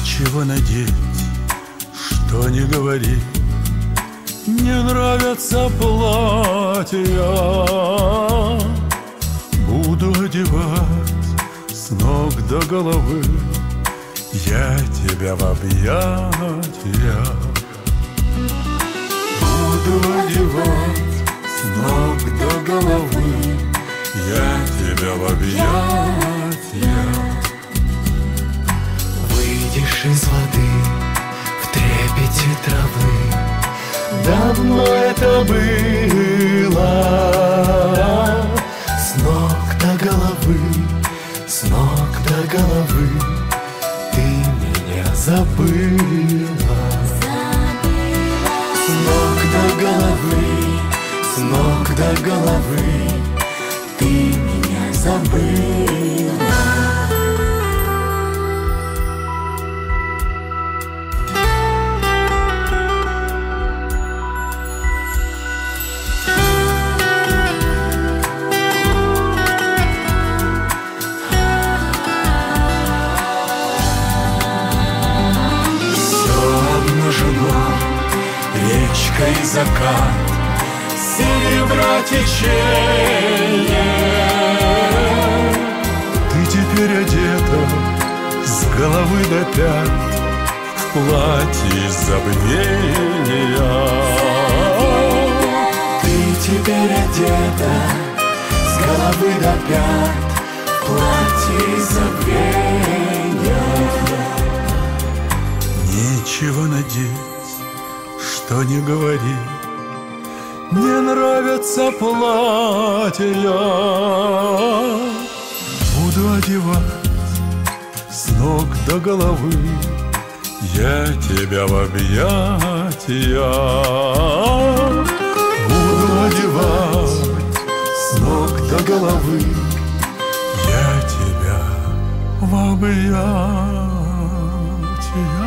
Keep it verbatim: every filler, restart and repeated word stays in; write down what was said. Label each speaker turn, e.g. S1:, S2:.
S1: Нечего надеть, что не говори, не нравятся платья. Буду одевать с ног до головы я тебя в объятия. Буду одевать с ног до головы я тебя в объятия.
S2: Выйдешь из воды в трепете травы, давно это было. С ног до головы, с ног до головы ты меня забыла. С ног до головы, с ног до головы ты меня забыла.
S1: Речка и закат, серебра течение. Ты теперь одета с головы до пят в платье из забвения.
S2: Ты теперь одета с головы до пят в платье из забвения.
S1: Нечего надеть, что не говори, не нравятся платья. Буду одевать с ног до головы я тебя в объятия. Буду одевать с ног до головы я тебя в объятия.